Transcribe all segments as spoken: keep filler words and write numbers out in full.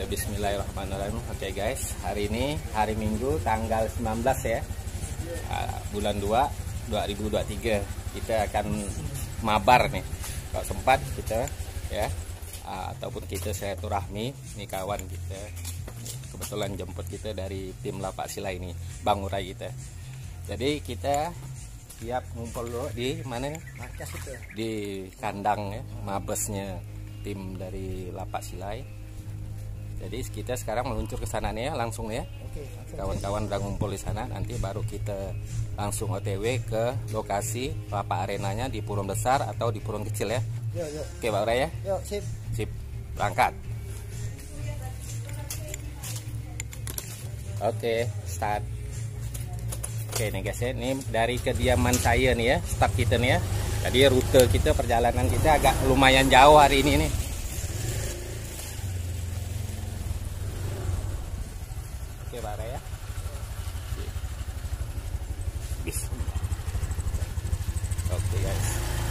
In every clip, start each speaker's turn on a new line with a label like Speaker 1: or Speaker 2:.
Speaker 1: Bismillahirrahmanirrahim. Oke guys, hari ini hari Minggu tanggal sembilan belas ya, uh, bulan dua dua ribu dua puluh tiga. Kita akan mabar nih, kalau sempat kita ya, uh, ataupun kita silaturahmi. Ini kawan kita kebetulan jemput kita dari tim lapak sila ini, Bang Urai kita. Jadi kita siap ngumpul dulu di mana nih?
Speaker 2: Markas itu.
Speaker 1: Di kandang ya, mabesnya tim dari lapak silai. Jadi kita sekarang meluncur ke sana nih ya, langsung ya. Kawan-kawan udah ngumpul di sana, nanti baru kita langsung O T W ke lokasi lapak arenanya di Purun Besar atau di Purun Kecil ya.
Speaker 2: Yuk, yuk.
Speaker 1: Oke Pak Urai ya.
Speaker 2: Yuk, sip.
Speaker 1: Sip, berangkat. Oke, start. Oke nih guys ya, ini dari kediaman saya nih ya, start kita nih ya. Tadi rute kita, perjalanan kita agak lumayan jauh hari ini nih. Oke Pak Ray ya. Bismillah. Oke guys.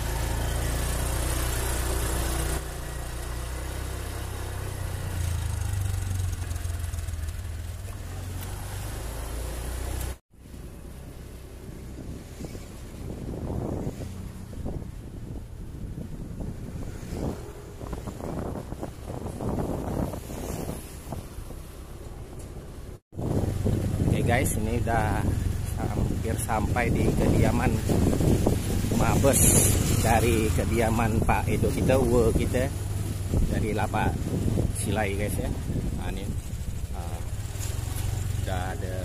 Speaker 1: Guys, ini udah hampir sampai di kediaman mabes dari kediaman Pak Edo kita, uwe kita dari lapak silai guys ya. Nah, ini uh, udah ada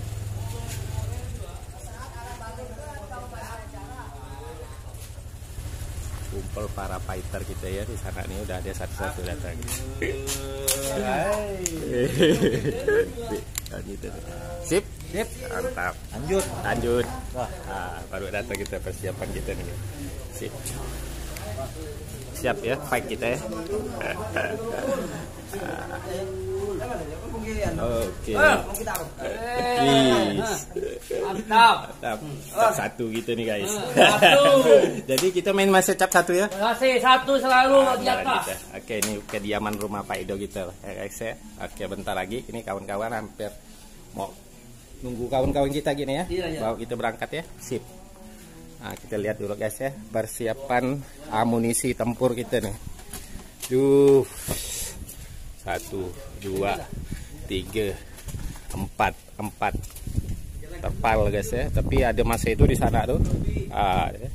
Speaker 1: kumpul para fighter kita ya di sana nih, udah ada satu-satu datang. Sip, sip, mantap.
Speaker 2: Lanjut,
Speaker 1: lanjut. Nah, baru datang kita, persiapan kita nih. Sip, siap ya, fight kita ya. Oke.
Speaker 3: Mantap.
Speaker 1: Mantap. Cap satu gitu nih guys. Jadi kita main masih cap satu ya.
Speaker 3: Masih satu selalu di atas.
Speaker 1: Oke, ini kediaman rumah Pak Edo gitu ya guys ya. Oke, bentar lagi ini kawan-kawan hampir mau nunggu kawan-kawan kita gini ya. Bawa kita berangkat ya. Sip. Nah, kita lihat dulu guys ya, persiapan amunisi tempur kita nih. Duh. Satu, dua, tiga, empat, empat terpal guys ya. Tapi ada masa itu di sana tuh. Ah, ya.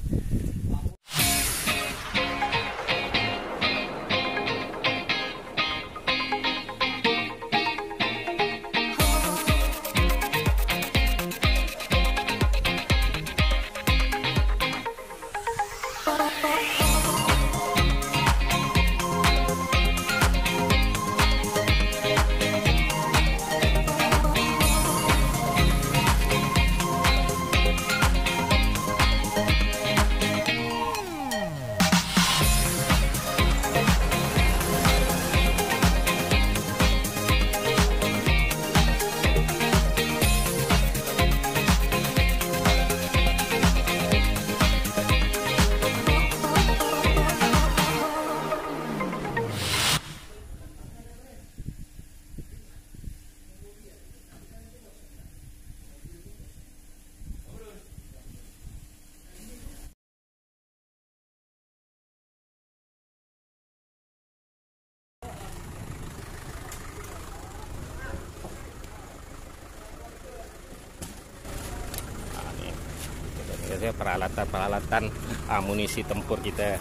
Speaker 1: Peralatan-peralatan amunisi tempur kita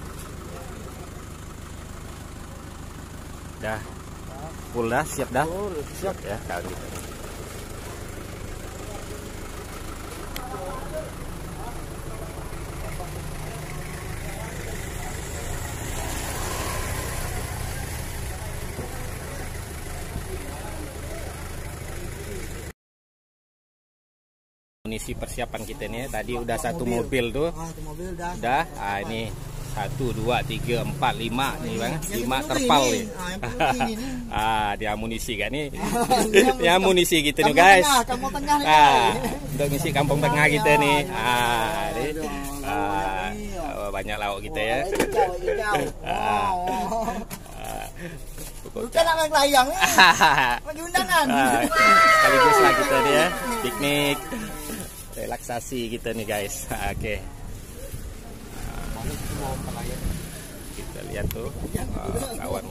Speaker 1: dah full dah, siap dah, siap ya kali ini. Amunisi persiapan kita nih tadi udah satu mobil, mobil tuh
Speaker 2: ah, mobil udah,
Speaker 1: udah ah, ini satu dua tiga empat lima nih bang, lima terpal nih. Ah, di amunisi kan nih. Di amunisi gitu nih guys.
Speaker 2: Kampung tengah nih.
Speaker 1: Ah, untuk ngisi kampung tengah kita nih. Ah, ini ah, banyak lauk kita ya. Ah,
Speaker 2: Bukan nak main layang ni. Lagi undangan.
Speaker 1: Sekaligus lah kita ni ya. Piknik. Relaksasi kita nih guys. Oke. Kita lihat tuh uh, kawan.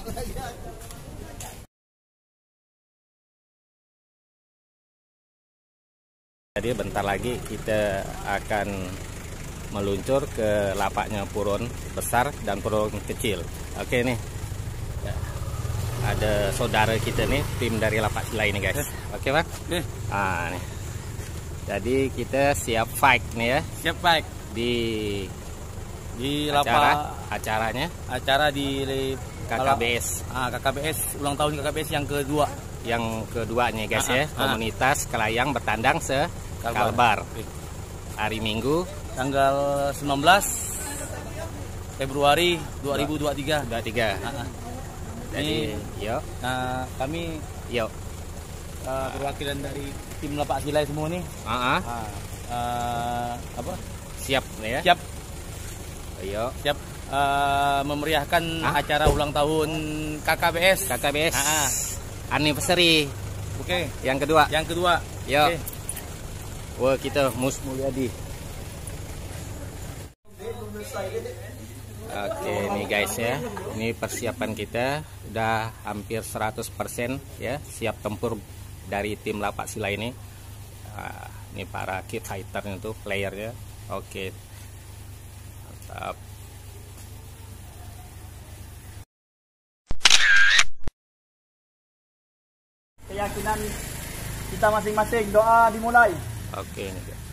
Speaker 1: Jadi bentar lagi kita akan meluncur ke lapaknya Purun besar dan Purun kecil. Oke nih. Ya. Ada saudara kita nih, tim dari lapak sila ini guys. Oke Bang?
Speaker 3: Oke.
Speaker 1: Ah nih. Jadi kita siap fight nih ya.
Speaker 3: Siap baik.
Speaker 1: Di
Speaker 3: Di
Speaker 1: acara,
Speaker 3: lapak
Speaker 1: acaranya
Speaker 3: acara di
Speaker 1: K K B S.
Speaker 3: Ah, K K B S ulang tahun K K B S yang kedua.
Speaker 1: Yang keduanya guys
Speaker 3: Ah,
Speaker 1: ya,
Speaker 3: ah,
Speaker 1: komunitas Kelayang bertandang se Kalbar. Hari Minggu
Speaker 3: Tanggal sembilan belas Februari dua ribu dua puluh tiga.
Speaker 1: dua puluh tiga.
Speaker 3: Ah, ah.
Speaker 1: Jadi, yuk,
Speaker 3: Nah, kami
Speaker 1: yuk.
Speaker 3: uh, perwakilan dari tim lapak silai semua nih.
Speaker 1: Ah, ah.
Speaker 3: Ah, uh, apa?
Speaker 1: Siap nih ya.
Speaker 3: Siap,
Speaker 1: Yuk.
Speaker 3: siap uh, memeriahkan
Speaker 1: Ah?
Speaker 3: acara ulang tahun K K B S.
Speaker 1: K K B S.
Speaker 3: Ah, ah.
Speaker 1: Anniversary.
Speaker 3: Oke.
Speaker 1: Yang kedua.
Speaker 3: Yang kedua.
Speaker 1: Yuk.
Speaker 3: Oke.
Speaker 1: Wah, kita Mus Mulyadi. Oke nih guys ya. Ini persiapan kita udah hampir seratus persen ya, siap tempur dari tim lapak sila ini. Nah, ini para kid fighter itu playernya. Oke. Mantap.
Speaker 2: Keyakinan kita masing-masing, doa dimulai.
Speaker 1: Oke nih guys.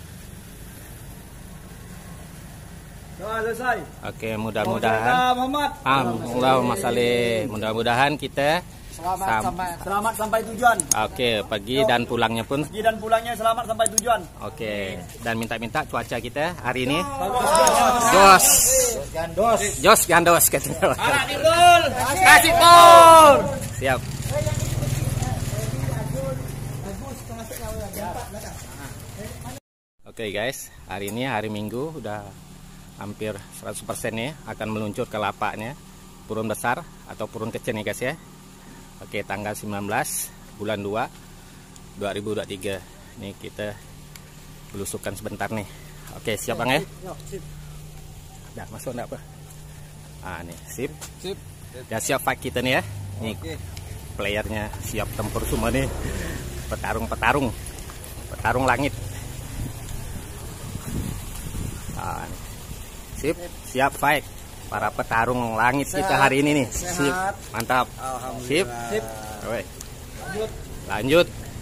Speaker 2: Doa selesai.
Speaker 1: Oke, mudah-mudahan
Speaker 2: Muhammad.
Speaker 1: Allahumma sholli. Mudah-mudahan kita
Speaker 2: Selamat
Speaker 1: sam-
Speaker 2: sampai selamat sampai tujuan.
Speaker 1: Oke, pergi dan pulangnya pun.
Speaker 2: Pergi dan pulangnya selamat sampai tujuan.
Speaker 1: Oke, dan minta-minta cuaca kita hari ini
Speaker 2: Jos.
Speaker 1: jos,
Speaker 2: Gandos.
Speaker 1: jos gandos katanya.
Speaker 3: Timbul. Kasih pur.
Speaker 1: Siap. Oke guys, hari ini hari Minggu udah hampir seratus persen ya, akan meluncur ke lapaknya Purun besar atau Purun kecil nih guys ya. Oke, tanggal sembilan belas bulan dua dua ribu dua puluh tiga. Nih kita belusukan sebentar nih. Oke, siap Bang ya? Udah masuk enggak apa? Ah nih, sip.
Speaker 2: Sip.
Speaker 1: Udah siap fight kita nih ya. Nih playernya siap tempur semua nih. Petarung-petarung. Petarung langit. Ah, nih. Sip, siap fight. Para petarung langit kita hari ini nih. Sip, mantap. Sip. Sip. Oke. Lanjut. Lanjut.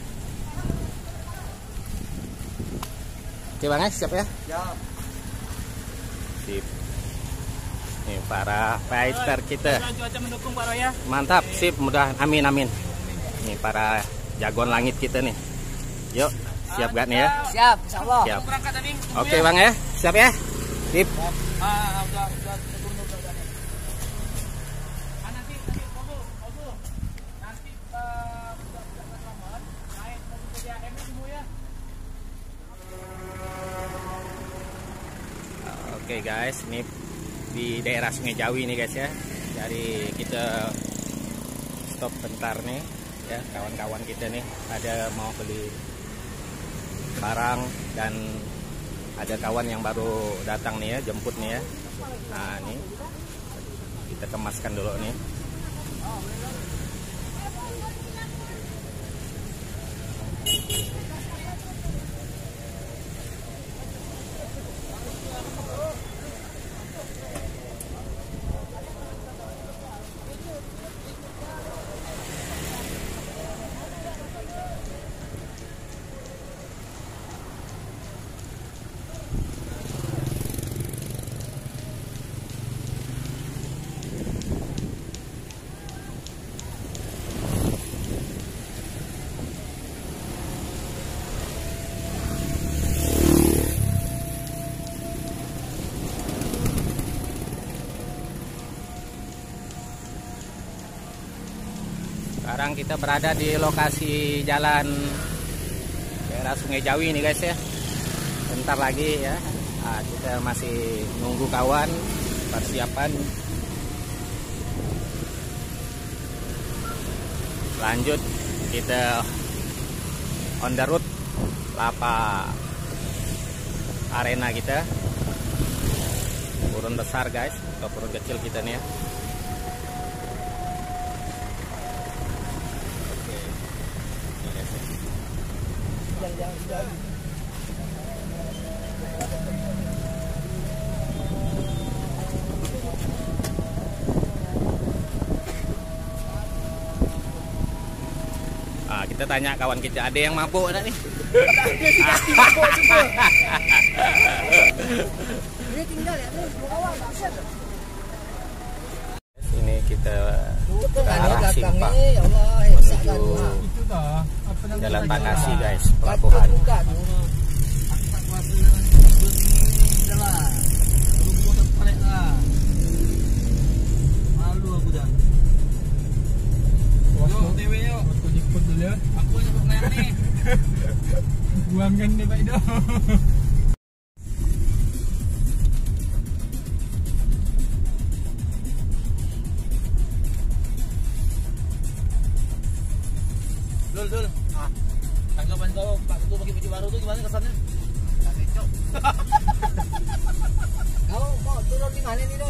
Speaker 1: Oke Bang ya, siap ya?
Speaker 2: Siap.
Speaker 1: Sip. Nih para fighter kita.
Speaker 3: Cuaca mendukung Pak Roy ya.
Speaker 1: Mantap, sip, mudah, amin amin. Ini para jagoan langit kita nih. Yuk, siap gak nih ya?
Speaker 2: Siap, insyaallah.
Speaker 1: Siap.
Speaker 3: Berangkat tadi.
Speaker 1: Oke Bang ya, siap ya? Sip.
Speaker 3: Ah, udah udah turun udah. Ah, nanti nanti foto, foto. Nanti uh, udah udah selamat. Naik mobil P D A M semua ya.
Speaker 1: Oke guys, ini di daerah Sungai Jawi nih guys ya. Jadi kita stop bentar nih ya, kawan-kawan kita nih ada mau beli barang dan ada kawan yang baru datang nih ya, jemput nih ya. Nah ini kita kemaskan dulu nih. Sekarang kita berada di lokasi jalan daerah Sungai Jawi nih guys ya. Bentar lagi ya. Nah, kita masih nunggu kawan persiapan. Lanjut kita on the road Lapa Arena kita. Burun besar guys, atau burun kecil kita nih ya. Oke. Ini guys ya. Ah, kita tanya kawan kita, ada yang mabuk ada nih? Ini kita ke arah Simpang menuju Jalan Takasi guys, pelabuhan.
Speaker 3: Malu aku dah. Yo, T W yo. Aku jemput dulu ya. Aku jemput layar nih. Buangkan nih Pak Ido. Dul, dul. Ah. Tanggapan kau Pak Ketua pakai baju baru tuh gimana kesannya? Tak cocok. Kau mau turun di mana nih, Dul?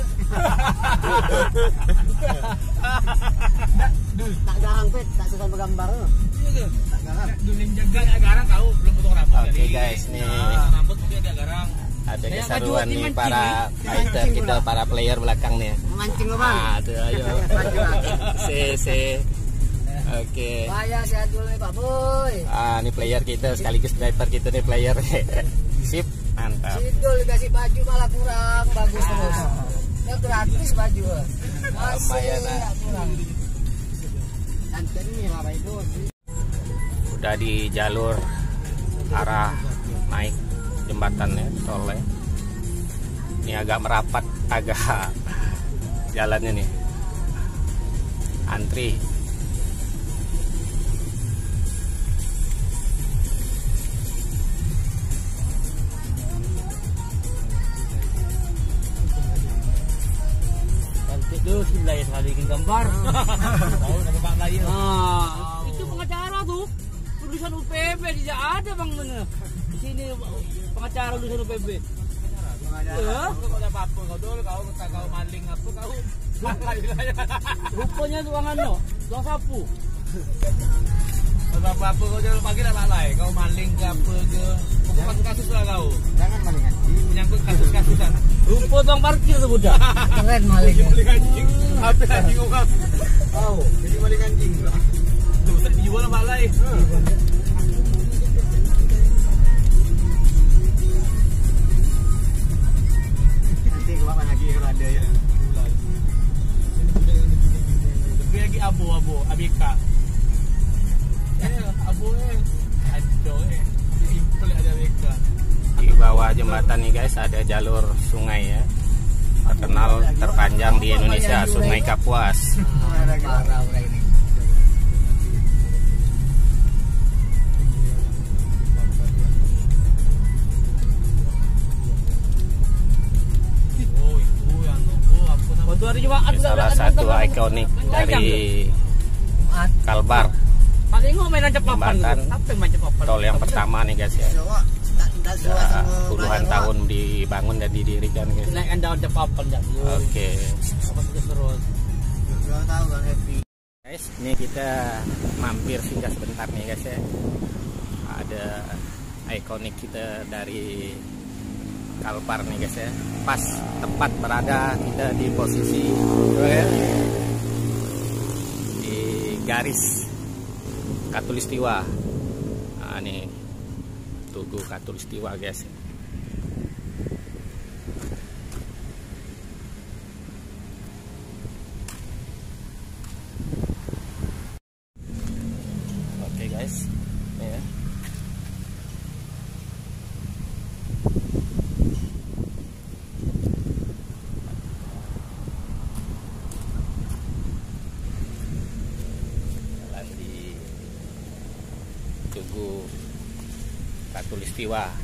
Speaker 3: Dul, tak garang pet, tak suka bergambar. Iya ke? Tak garang. Dul yang jaga agak garang kau belum potong rambut.
Speaker 1: Oke okay, guys, nih.
Speaker 3: Nah, rambut mungkin agak garang.
Speaker 1: Ada keseruan nih para fighter kita, para player belakang nih.
Speaker 2: Mancing lo bang.
Speaker 1: Ah, tuh ayo. Se se. Oke.
Speaker 2: Bahaya sehat dulu nih Pak Boy.
Speaker 1: Ah, ini player kita sekaligus driver kita nih player. Sip, mantap.
Speaker 2: Sidul dikasih baju malah kurang bagus terus. Ya gratis baju. Masih kurang. Nanti nih Pak Ibu.
Speaker 1: Udah di jalur arah naik jembatan ya, tolnya. Ini agak merapat, agak jalannya nih. Antri.
Speaker 3: Itu sebelah sekali bikin gambar. Tahu nama Bang Lain. Ah, itu pengacara tuh. Tulisan U P B tidak ada Bang mana. Di sini pengacara tulisan U P B. Ya, kau ada apa-apa kau dulu kau tak kau maling apa kau. Rupanya tuangan no, tuang sapu. Kalau apa-apa kau jangan panggil apa lain. Kau maling ke apa ke. Bukan kasus lah kau. Jangan maling anjing. Menyangkut kasus-kasusan. Rupa tuang parkir tu budak.
Speaker 2: Keren maling.
Speaker 3: Maling anjing. Apa anjing orang? Oh, jadi maling anjing. Tu tak dijual apa lain.
Speaker 2: Nanti keluar lagi kalau ada ya.
Speaker 3: Tapi lagi abu-abu, abika. Eh, abu eh. Aduh eh. Simple ada abika.
Speaker 1: Di bawah jembatan nih guys ada jalur sungai ya, terkenal terpanjang di Indonesia, Sungai Kapuas.
Speaker 2: Parah udah ini.
Speaker 3: Oh itu yang oh apa nama?
Speaker 1: Ini salah satu ikonik dari Kalbar, jembatan tol yang pertama nih guys ya. Sudah puluhan tahun dibangun dan didirikan guys.
Speaker 3: Naikkan daun cepapan jadi.
Speaker 1: Oke.
Speaker 3: Terus.
Speaker 1: Guys, ini kita mampir singgah sebentar nih guys ya. Ada ikonik kita dari Kalbar nih guys ya. Pas tepat berada kita di posisi di garis Katulistiwa. Nah, nih Tugu Katulistiwa guys. Oke guys, ini ya. Jalan di Tugu Katulistiwa,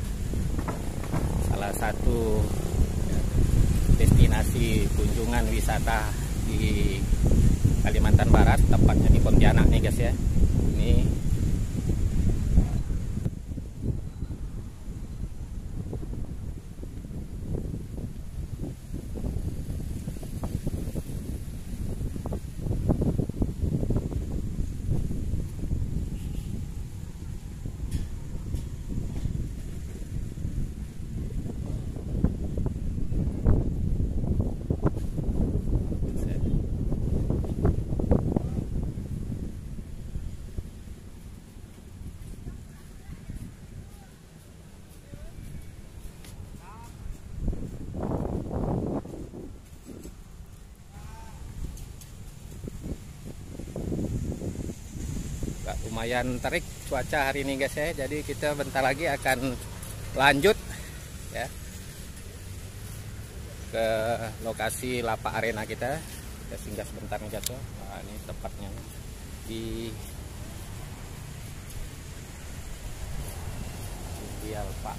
Speaker 1: salah satu destinasi kunjungan wisata di di Kalimantan Barat, tepatnya di Pontianak nih guys ya. Ini lumayan terik cuaca hari ini guys ya. Jadi kita bentar lagi akan lanjut ya ke lokasi Lapak Arena kita. Kita singgah sebentar nih guys. Nah, ini tepatnya di di Alfa.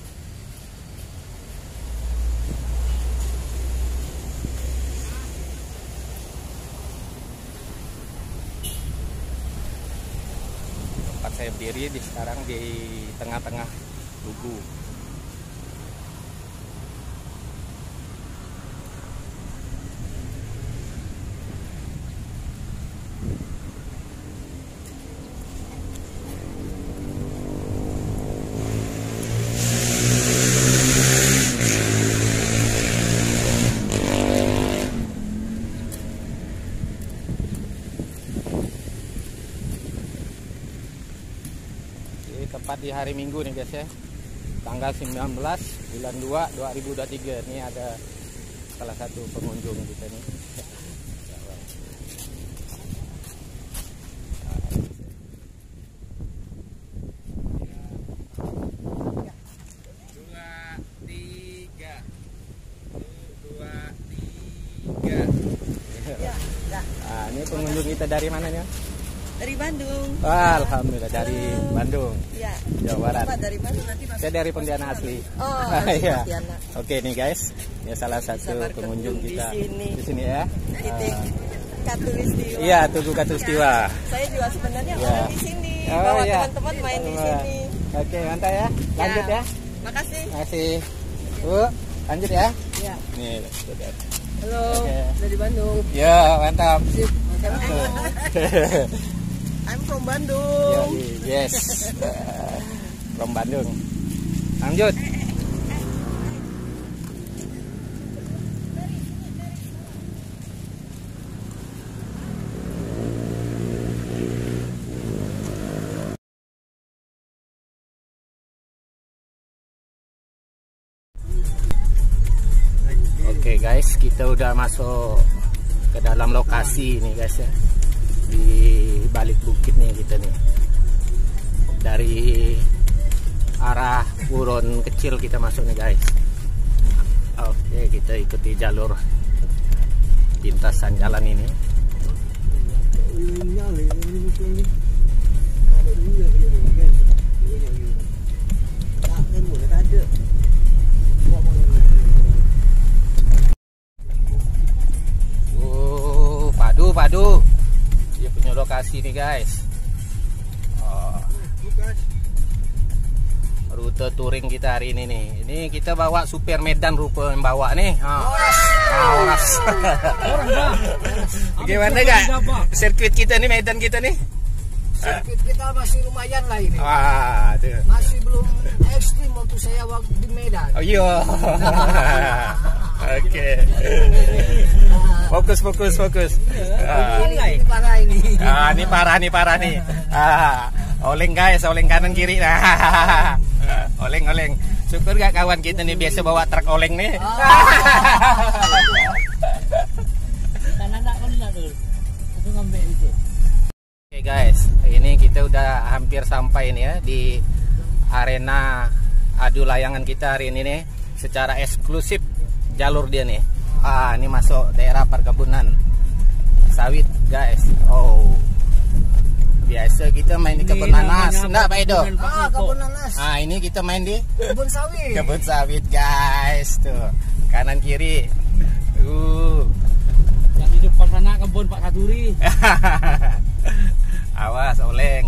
Speaker 1: Saya berdiri di sekarang di tengah-tengah Lugu. Tepat di hari Minggu nih guys ya, tanggal sembilan belas bulan dua dua ribu dua puluh tiga. Ini ada salah satu pengunjung kita nih. Dua tiga dua tiga. Nah, ini pengunjung kita dari mana nih?
Speaker 4: Dari Bandung.
Speaker 1: Ah, alhamdulillah dari Halo. Bandung.
Speaker 4: Iya.
Speaker 1: Jawa Barat.
Speaker 4: Bapak dari Bandung nanti Mas.
Speaker 1: Saya dari Pontianak asli.
Speaker 4: Oh,
Speaker 1: iya.
Speaker 4: Pontianak.
Speaker 1: Oke nih guys, ya salah satu pengunjung kita
Speaker 4: di sini.
Speaker 1: Di sini ya.
Speaker 4: Titik uh, Katulistiwa.
Speaker 1: Iya, Tugu Katulistiwa.
Speaker 4: Saya juga sebenarnya
Speaker 1: ya.
Speaker 4: orang di sini.
Speaker 1: Oh,
Speaker 4: bawa
Speaker 1: iya.
Speaker 4: teman-teman main di sini.
Speaker 1: Oke, mantap ya. Lanjut ya. ya.
Speaker 4: Makasih.
Speaker 1: Makasih. Bu, lanjut ya.
Speaker 4: Iya.
Speaker 1: Nih,
Speaker 4: halo.
Speaker 1: Okay.
Speaker 4: Dari Bandung.
Speaker 1: Ya, mantap.
Speaker 4: Sip. I'm from Bandung.
Speaker 1: Yeah, yes, from Bandung. Lanjut. Oke okay, guys, kita udah masuk ke dalam lokasi ini guys ya. Di balik bukit nih kita nih, dari arah Buron kecil kita masuk nih guys. Oke, kita ikuti jalur lintasan jalan ini. Oh, padu padu. Dia punya lokasi nih guys. Oh. Rute touring kita hari ini nih. Ini kita bawa supir Medan rupa yang bawa nih. Oh. Oh, oras. Gimana gak? Sirkuit kita nih, Medan kita nih.
Speaker 2: Sirkuit kita masih lumayan lah ini.
Speaker 1: Wah, tuh.
Speaker 2: Masih belum ekstrim waktu saya waktu di Medan.
Speaker 1: Oh iya. Oke. Fokus, fokus, fokus.
Speaker 2: Ah, ini, ini parah ini.
Speaker 1: Ah, ini parah nih, parah nih. Ah, oleng guys, oleng kanan kiri. Nah, oleng, oleng. Syukur gak kawan kita nih biasa bawa truk oleng nih. Oke guys, ini kita udah hampir sampai nih ya di arena adu layangan kita hari ini nih. Secara eksklusif jalur dia nih. Ah, ini masuk daerah perkebunan sawit guys. Oh, biasa kita main di kebun nanas, enggak Pak Edo?
Speaker 2: Ah, kebun nanas.
Speaker 1: Ah, ini kita main di
Speaker 2: kebun sawit.
Speaker 1: Kebun sawit guys, tuh kanan kiri. Uh,
Speaker 3: yang di depan sebelah sana kebun Pak Saturi.
Speaker 1: Awas oleng.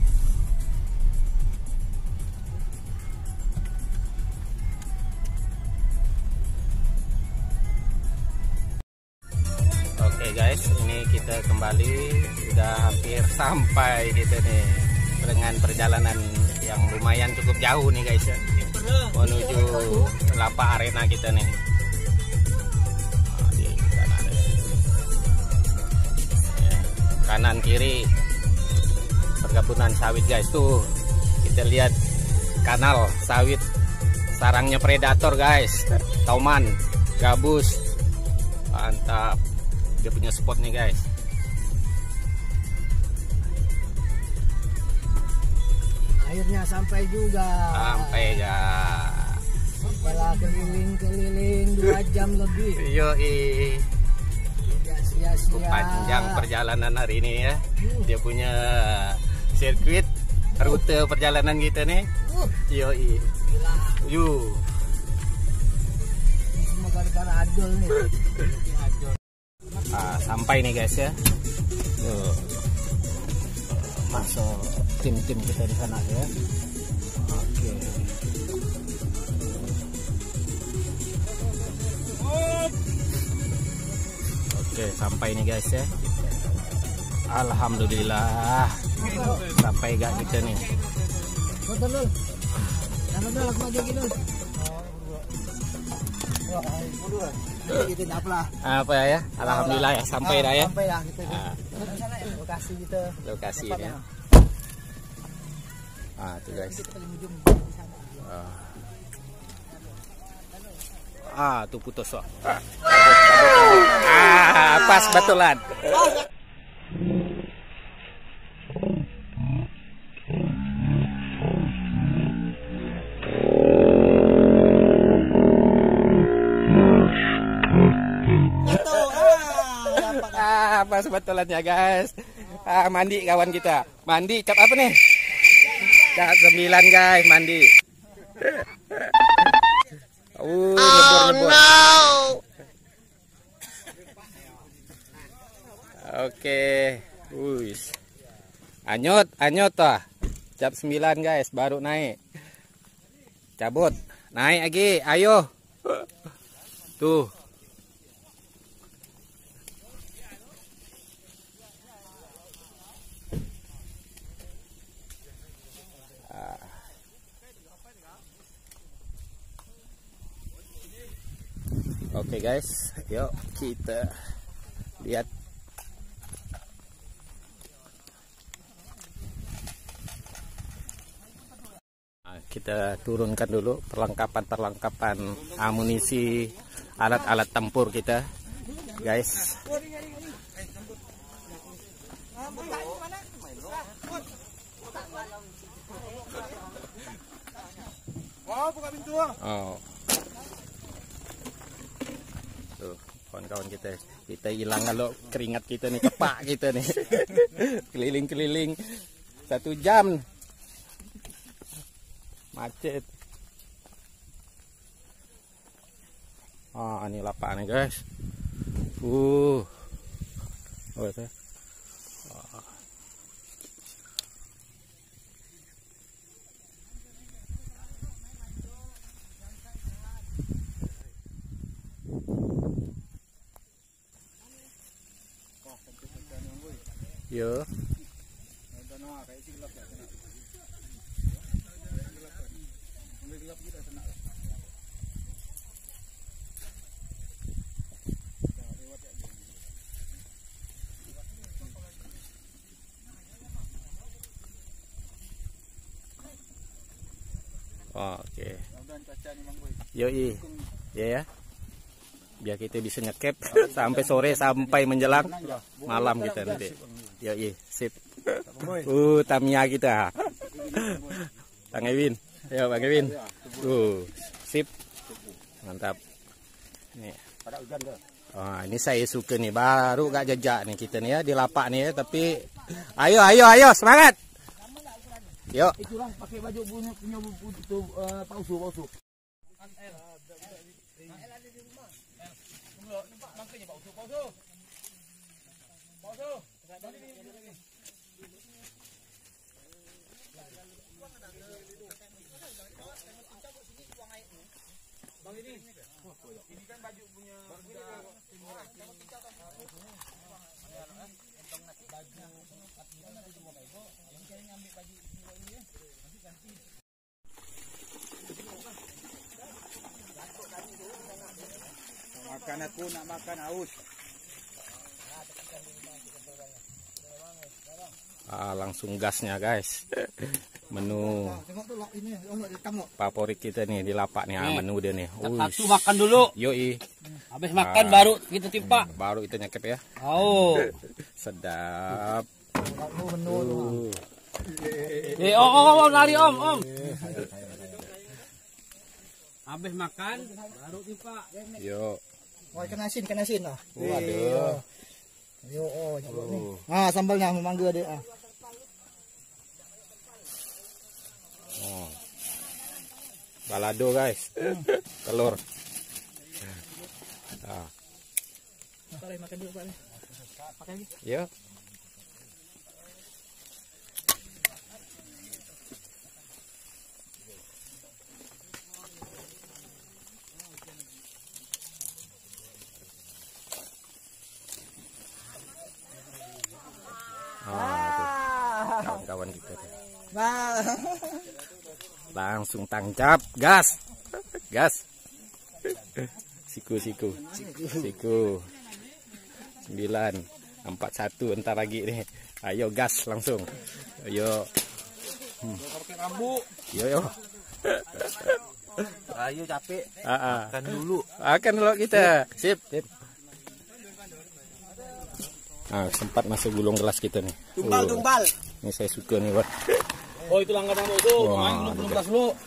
Speaker 1: Oke guys, ini kita kembali, sudah hampir sampai gitu nih dengan perjalanan yang lumayan cukup jauh nih guys ya, menuju Lapak Arena kita nih. Nah, di kanan, ya. Kanan kiri perkebunan sawit guys, tuh kita lihat kanal sawit, sarangnya predator guys, tauman, gabus, mantap. Dia punya spot nih guys.
Speaker 2: Akhirnya sampai juga.
Speaker 1: Sampai ya.
Speaker 2: Setelah keliling-keliling dua jam lebih.
Speaker 1: Yoi.
Speaker 2: Tidak sia-sia.
Speaker 1: Panjang perjalanan hari ini ya. Dia punya sirkuit, rute perjalanan kita nih. Yoi. Yuk.
Speaker 2: Ini semua gara-gara adol nih. Adol.
Speaker 1: Ah, sampai nih guys ya. Tuh. Masuk tim-tim kita di sana ya. Oke. Oke, sampai nih guys ya. Alhamdulillah. Sampai gak kita nih.
Speaker 2: Foto dulu. Jangan dulu aku maju gitu. Gitu apa?
Speaker 1: Apa ya? Alhamdulillah ya, sampai dah ya.
Speaker 2: Sampai ya gitu.
Speaker 1: Ah.
Speaker 2: Lokasi gitu.
Speaker 1: Lokasi ini. Ah, tuh guys. Ah, ah tuh putus kok. Ah, ah, pas betulan. Ah, pas betulan ya guys. Ah, mandi kawan kita. Mandi cap apa nih? Cap sembilan guys, mandi. Uh, nyebur-nyebur. Oke. Wih. Anyut, anyut toh. Cap sembilan guys, baru naik. Cabut. Naik lagi, ayo. Tuh. Oke guys, yuk kita lihat. Nah, kita turunkan dulu perlengkapan-perlengkapan amunisi, alat-alat tempur kita, guys. Oh. Kawan-kawan kita, kita hilang kalau keringat kita nih, kepak kita nih. Keliling-keliling satu jam, macet. Ah, ini lapak nih guys. Uh, oh itu. Yo. Oh, oke. Okay. Yoi. Ya ya. Biar kita bisa nyekep sampai sore, sampai menjelang malam kita nanti. Yoi, sip. Uh, Tamiya kita. Bang Ewin. Ayo Bang Ewin. Uh, sip. Mantap. Nih. Oh, ini saya suka nih, baru gak jejak nih kita nih ya di lapak nih ya, tapi ayo ayo ayo semangat. Yuk.
Speaker 3: Itulah pakai baju punya punya itu pausu pausu. Bang ini, ini kan baju punya budak timur. Entong nasi baju patiran ada dua bego. Yang saya ngambil baju ini ya. Nanti ganti.
Speaker 5: Makan aku nak makan haus.
Speaker 1: Ah, langsung gasnya guys. Menu favorit kita nih di lapak nih, ah, menu dia nih.
Speaker 3: Satu makan dulu.
Speaker 1: Yoi.
Speaker 3: Habis makan baru kita timpa.
Speaker 1: Baru itu nyekep ya.
Speaker 3: Oh.
Speaker 1: Sedap.
Speaker 3: Uh. Eh, om, om, om, lari om, om. Habis makan baru timpa.
Speaker 1: Yo.
Speaker 2: Oh, ikan asin, ikan asin lah.
Speaker 1: Waduh.
Speaker 2: Yo, oh, coba nih. Ah, sambalnya mangga dia. Ah.
Speaker 1: Oh. Balado guys. Telur. Ah.
Speaker 2: Boleh makan dulu, Pak. Makan lagi.
Speaker 1: Yo. Ah, kawan-kawan kita tuh.
Speaker 2: Nah.
Speaker 1: Langsung tangkap, gas, gas, siku, siku, siku, sembilan, empat satu, entar lagi nih, ayo gas langsung, ayo, hmm. yo yo,
Speaker 5: Ayo capek.
Speaker 1: ah,
Speaker 5: Makan dulu.
Speaker 1: akan dulu kita, sip, sip. Ah, sempat masuk gulung gelas kita nih.
Speaker 2: Tumbal,
Speaker 1: oh.
Speaker 2: tumbal.
Speaker 1: Ini saya suka nih, Pak.
Speaker 3: Oh, itu langganan itu. Main dulu belum kelas dulu.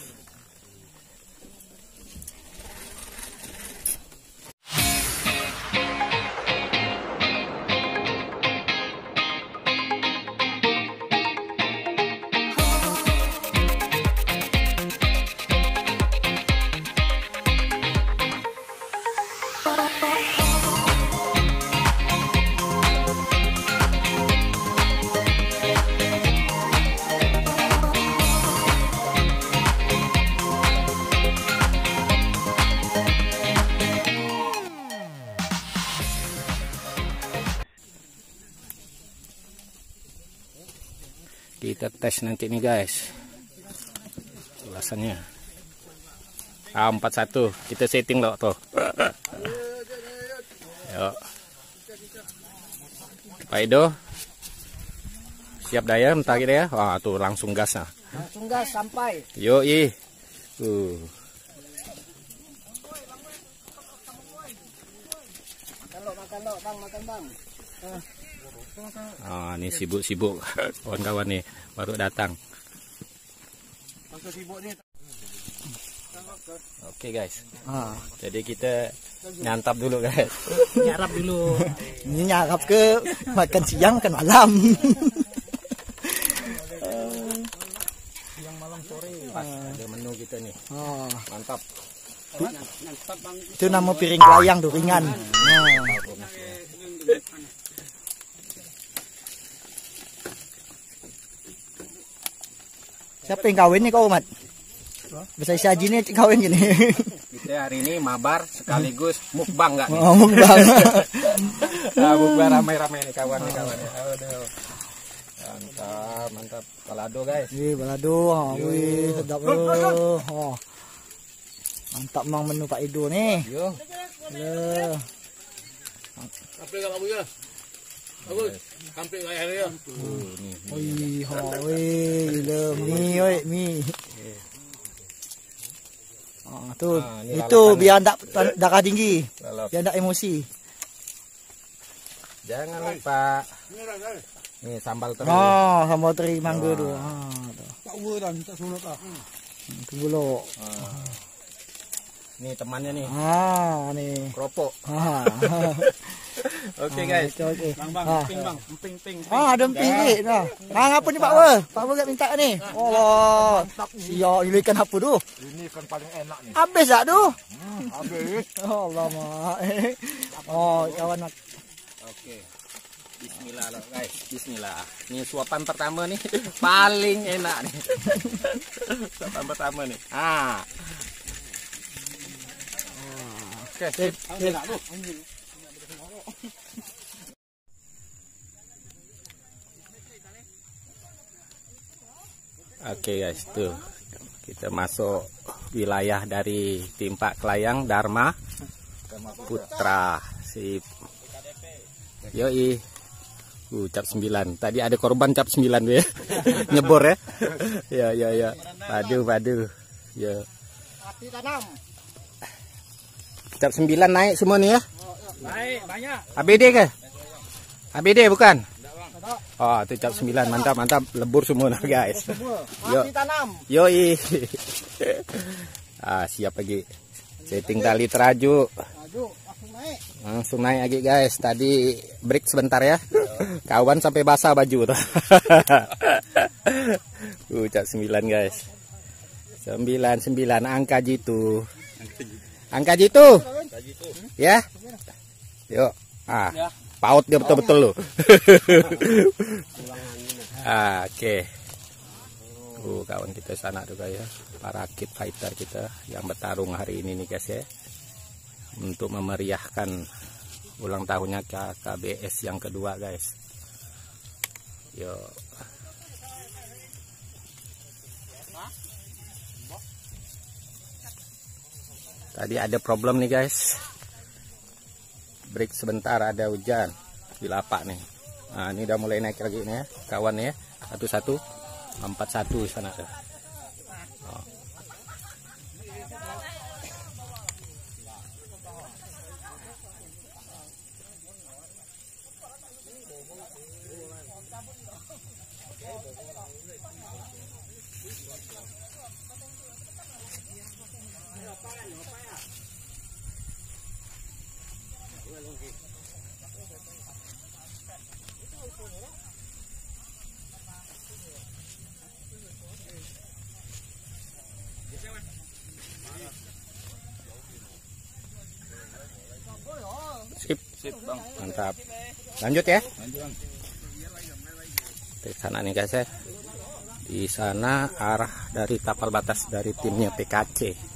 Speaker 1: Kita tes nanti nih guys, ulasannya. Ah, empat satu, kita setting loh tuh. Yuk. Pak Ido, siap daya entah kita ya. Wah tuh langsung gas nah.
Speaker 2: Langsung gas sampai.
Speaker 1: Yoi. Uh.
Speaker 2: Makan lo, makan lo, bang, makan bang. Uh.
Speaker 1: Ah, ini sibuk-sibuk kawan-kawan nih baru datang. Oke guys.
Speaker 2: Ah.
Speaker 1: Jadi kita nyantap dulu guys.
Speaker 2: Nyarap dulu. Ini nyarap ke makan siang kan malam.
Speaker 1: Siang malam sore. Pas ada menu kita nih.
Speaker 2: Oh.
Speaker 1: Mantap.
Speaker 2: Itu nama piring layang tuh ringan. Nah. Siapa yang kawin nih kau, Mat? Bisa saji nih kawin gini.
Speaker 1: Kita hari ini mabar sekaligus mukbang nggak nih?
Speaker 2: Oh, mukbang.
Speaker 1: Nah, mukbang ramai-ramai nih kawan nih kawan. Aduh. Mantap, mantap. Balado guys.
Speaker 2: Wih, balado. Wih, sedap loh. Oh. Mantap mang menu Pak Ido nih.
Speaker 1: Yo.
Speaker 2: Loh.
Speaker 3: Sampai enggak bagus ya? Bagus. Sampai enggak air ya?
Speaker 2: Wih, ho, wih, gila mie, wih, mie. Oh, tuh,
Speaker 1: ah,
Speaker 2: itu biar tak darah tinggi,
Speaker 1: Lalap.
Speaker 2: biar tak emosi.
Speaker 1: Jangan lupa. Nih sambal teri.
Speaker 2: Oh, sambal teri mangga tu. Ha, tu.
Speaker 5: Tak ua dah, minta sunat dah.
Speaker 2: Tunggu lo.
Speaker 1: Ah. Nih temannya nih.
Speaker 2: Ah, ni.
Speaker 1: Keropok.
Speaker 2: Ha.
Speaker 1: Oke guys.
Speaker 2: Okey, okey.
Speaker 3: Bang, bang,
Speaker 2: Ah.
Speaker 3: ping bang, ping ping.
Speaker 2: Ah, ada emping ni. Nah. Bang apa ni Pak Wer? Pak Wer tak minta ni. Oh, siap ini ikan apa tu?
Speaker 5: Ini kan paling enak ni.
Speaker 2: Habis tak tu?
Speaker 5: Habis.
Speaker 2: Oh, Allah mak. Oh, kawan nak.
Speaker 1: Oke. Bismillah loh guys, Bismillah. Ini suapan pertama nih, paling enak nih. Suapan pertama nih. Ah. Oke, sip. Oke guys, tuh kita masuk wilayah dari tim Pak Kelayang Dharma Putra. Sip. Yoi. Uh, cap sembilan. Tadi ada korban cap sembilan ya. Nyebor ya. Ya ya ya. Padu padu. Ya.
Speaker 2: Hati tanam.
Speaker 1: Cap sembilan naik semua nih ya.
Speaker 3: Naik banyak.
Speaker 1: A B D ke? A B D bukan? Oh, itu cap sembilan. Mantap mantap. Lebur semua nah, guys. Yo.
Speaker 2: Hati tanam.
Speaker 1: Yoi. Ah, siap lagi. Setting tali teraju.
Speaker 2: Maju, langsung naik.
Speaker 1: Langsung naik lagi guys. Tadi break sebentar ya. Kawan sampai basah baju tuh. uh, cap sembilan guys. Sembilan sembilan angka jitu. Angka jitu. Ya. Yuk. Ah. Paut dia betul-betul loh. Ah, oke. Okay. Uh, kawan kita sana juga ya. Para kid fighter kita yang bertarung hari ini nih guys ya. Untuk memeriahkan ulang tahunnya K K B S yang kedua guys. Yo. Tadi ada problem nih guys. Break sebentar, ada hujan di lapak nih. Nah, ini udah mulai naik lagi nih ya, kawan ya. Satu-satu, empat satu sana tuh. Oh. Sip, sip bang, mantap. Lanjut ya. Di sana nih guys ya. Di sana arah dari tapal batas dari timnya P K C.